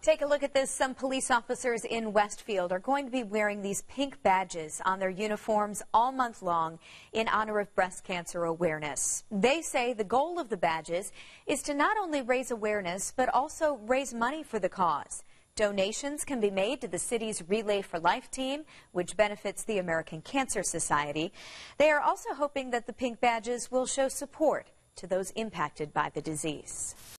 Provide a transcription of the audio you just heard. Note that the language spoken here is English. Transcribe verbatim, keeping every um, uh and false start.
Take a look at this. Some police officers in Westfield are going to be wearing these pink badges on their uniforms all month long in honor of breast cancer awareness. They say the goal of the badges is to not only raise awareness, but also raise money for the cause. Donations can be made to the city's Relay for Life team, which benefits the American Cancer Society. They are also hoping that the pink badges will show support to those impacted by the disease.